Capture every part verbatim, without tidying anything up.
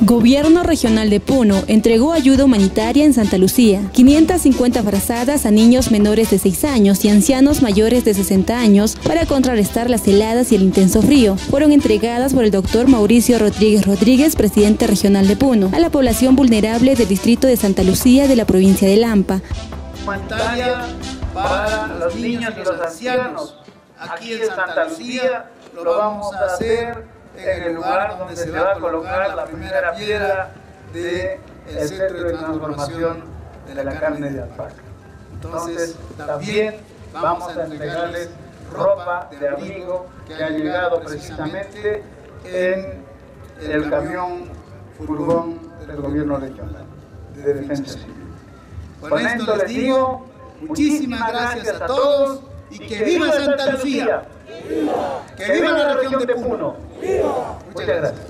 Gobierno Regional de Puno entregó ayuda humanitaria en Santa Lucía. quinientas cincuenta frazadas a niños menores de seis años y ancianos mayores de sesenta años para contrarrestar las heladas y el intenso frío. Fueron entregadas por el doctor Mauricio Rodríguez Rodríguez, presidente regional de Puno, a la población vulnerable del distrito de Santa Lucía de la provincia de Lampa. Humanitaria para los niños y los ancianos. Aquí en Santa Lucía lo vamos a hacer en el lugar donde se va a colocar la primera piedra del centro de transformación de la carne de alpaca. Entonces, también vamos a entregarles ropa de abrigo que ha llegado precisamente en el camión furgón del gobierno regional de defensa civil. Con esto les digo, muchísimas gracias a todos y que viva Santa Lucía, que viva la región de Puno. Muchas gracias.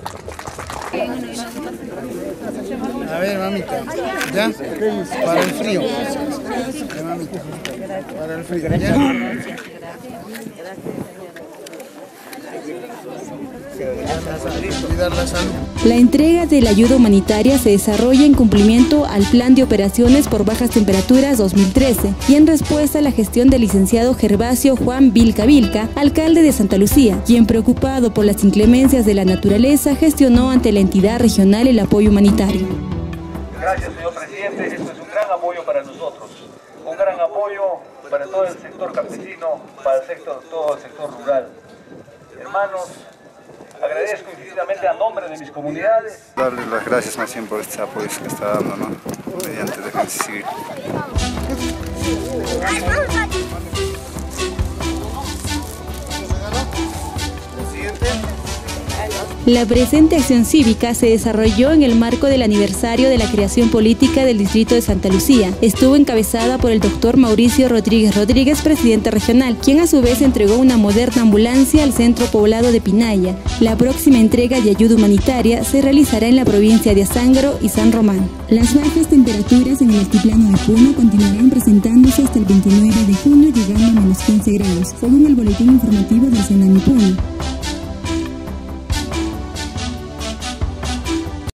A ver, mamita, ¿ya? Para el frío. Ya, mamita, para el frío, ¿ya? La entrega de la ayuda humanitaria se desarrolla en cumplimiento al Plan de Operaciones por Bajas Temperaturas dos mil trece y en respuesta a la gestión del licenciado Gervasio Juan Vilca Vilca, alcalde de Santa Lucía, quien, preocupado por las inclemencias de la naturaleza, gestionó ante la entidad regional el apoyo humanitario. Gracias, señor presidente. Esto es un gran apoyo para nosotros, un gran apoyo para todo el sector campesino, para el sector, todo el sector rural. Hermanos, agradezco infinitamente a nombre de mis comunidades. Darles las gracias más bien por este apoyo que está dando, ¿no? Mediante Defensa Civil. La presente acción cívica se desarrolló en el marco del aniversario de la creación política del distrito de Santa Lucía. Estuvo encabezada por el doctor Mauricio Rodríguez Rodríguez, presidente regional, quien a su vez entregó una moderna ambulancia al centro poblado de Pinaya. La próxima entrega de ayuda humanitaria se realizará en la provincia de Azángaro y San Román. Las bajas temperaturas en el altiplano de Puno continuarán presentándose hasta el veintinueve de junio, llegando a menos quince grados, según el boletín informativo del Senami Puno.